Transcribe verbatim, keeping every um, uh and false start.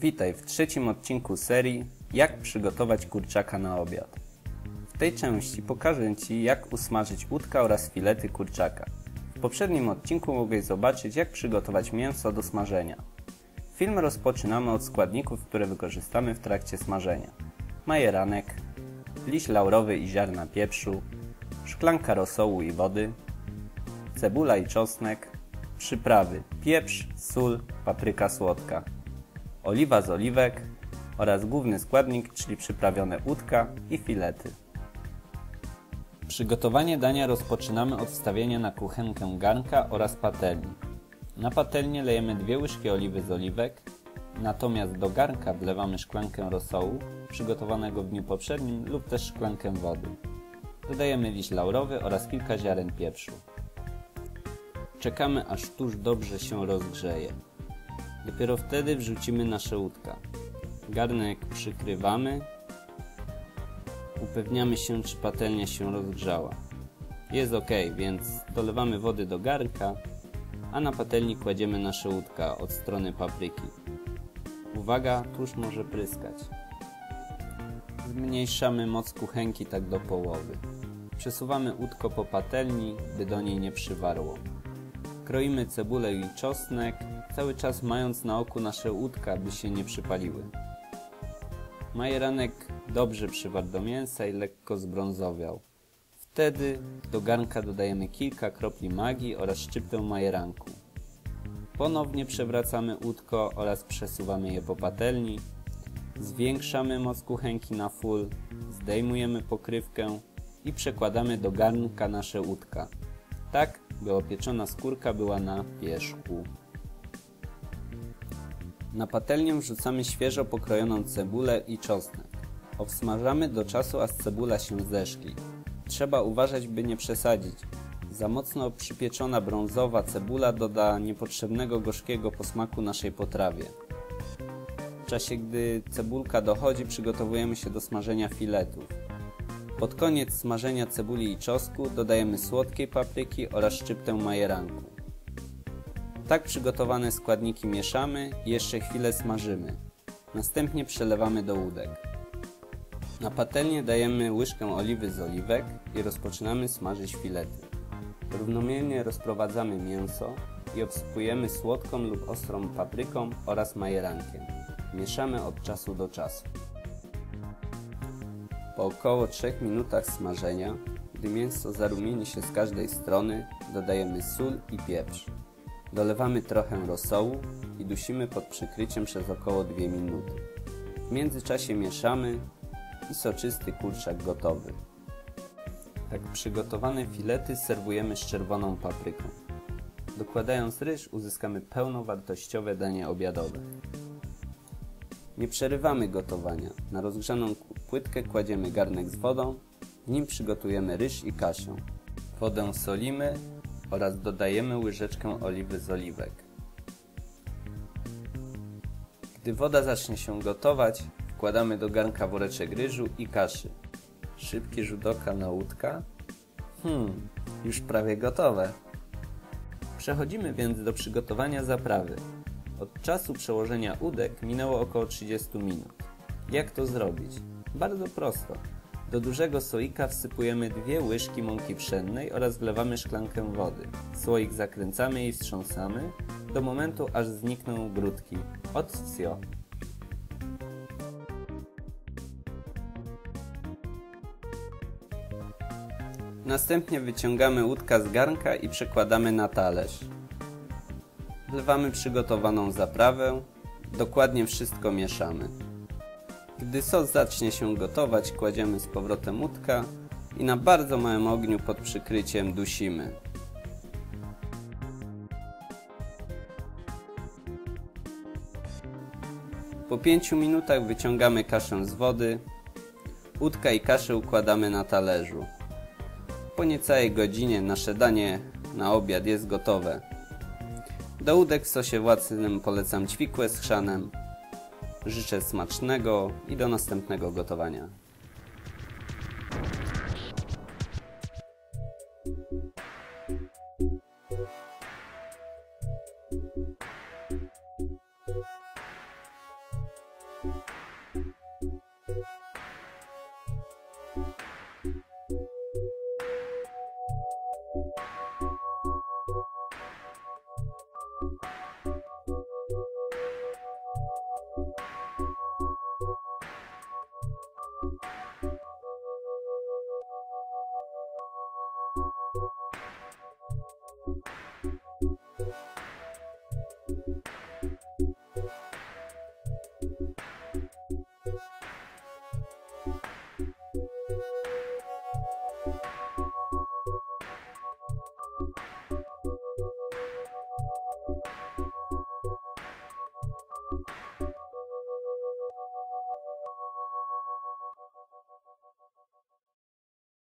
Witaj w trzecim odcinku serii Jak przygotować kurczaka na obiad. W tej części pokażę Ci, jak usmażyć udka oraz filety kurczaka. W poprzednim odcinku mogłeś zobaczyć, jak przygotować mięso do smażenia. Film rozpoczynamy od składników, które wykorzystamy w trakcie smażenia. Majeranek, liść laurowy i ziarna pieprzu, szklanka rosołu i wody, cebula i czosnek, przyprawy pieprz, sól, papryka słodka, oliwa z oliwek oraz główny składnik, czyli przyprawione udka i filety. Przygotowanie dania rozpoczynamy od wstawienia na kuchenkę garnka oraz patelni. Na patelnię lejemy dwie łyżki oliwy z oliwek, natomiast do garnka wlewamy szklankę rosołu przygotowanego w dniu poprzednim lub też szklankę wody. Dodajemy liść laurowy oraz kilka ziaren pieprzu. Czekamy, aż tusz dobrze się rozgrzeje. Dopiero wtedy wrzucimy nasze udka. Garnek przykrywamy. Upewniamy się, czy patelnia się rozgrzała. Jest ok, więc dolewamy wody do garnka, a na patelni kładziemy nasze udka od strony papryki. Uwaga, tusz może pryskać. Zmniejszamy moc kuchenki tak do połowy. Przesuwamy udko po patelni, by do niej nie przywarło. Kroimy cebulę i czosnek, cały czas mając na oku nasze udka, by się nie przypaliły. Majeranek dobrze przywarł do mięsa i lekko zbrązowiał. Wtedy do garnka dodajemy kilka kropli magii oraz szczyptę majeranku. Ponownie przewracamy udko oraz przesuwamy je po patelni. Zwiększamy moc kuchenki na full, zdejmujemy pokrywkę i przekładamy do garnka nasze udka, tak by opieczona skórka była na wierzchu. Na patelnię wrzucamy świeżo pokrojoną cebulę i czosnek. Obsmażamy do czasu, aż cebula się zeszkli. Trzeba uważać, by nie przesadzić. Za mocno przypieczona brązowa cebula doda niepotrzebnego gorzkiego posmaku naszej potrawie. W czasie, gdy cebulka dochodzi, przygotowujemy się do smażenia filetów. Pod koniec smażenia cebuli i czosnku dodajemy słodkiej papryki oraz szczyptę majeranku. Tak przygotowane składniki mieszamy i jeszcze chwilę smażymy. Następnie przelewamy do udek. Na patelnię dajemy łyżkę oliwy z oliwek i rozpoczynamy smażyć filety. Równomiernie rozprowadzamy mięso i obsypujemy słodką lub ostrą papryką oraz majerankiem. Mieszamy od czasu do czasu. Po około trzech minutach smażenia, gdy mięso zarumieni się z każdej strony, dodajemy sól i pieprz. Dolewamy trochę rosołu i dusimy pod przykryciem przez około dwie minuty. W międzyczasie mieszamy i soczysty kurczak gotowy. Tak przygotowane filety serwujemy z czerwoną papryką. Dokładając ryż uzyskamy pełnowartościowe danie obiadowe. Nie przerywamy gotowania. Na rozgrzaną płytkę kładziemy garnek z wodą, w nim przygotujemy ryż i kaszę. Wodę solimy oraz dodajemy łyżeczkę oliwy z oliwek. Gdy woda zacznie się gotować, wkładamy do garnka woreczek ryżu i kaszy. Szybki rzut oka na udka. Hmm, już prawie gotowe. Przechodzimy więc do przygotowania zaprawy. Od czasu przełożenia udek minęło około trzydzieści minut. Jak to zrobić? Bardzo prosto. Do dużego słoika wsypujemy dwie łyżki mąki pszennej oraz wlewamy szklankę wody. Słoik zakręcamy i wstrząsamy do momentu, aż znikną grudki. Odscio. Następnie wyciągamy udka z garnka i przekładamy na talerz. Wlewamy przygotowaną zaprawę, dokładnie wszystko mieszamy. Gdy sos zacznie się gotować, kładziemy z powrotem udka i na bardzo małym ogniu pod przykryciem dusimy. Po pięciu minutach wyciągamy kaszę z wody, udka i kaszę układamy na talerzu. Po niecałej godzinie nasze danie na obiad jest gotowe. Do udek w sosie własnym polecam ćwikłę z chrzanem. Życzę smacznego i do następnego gotowania.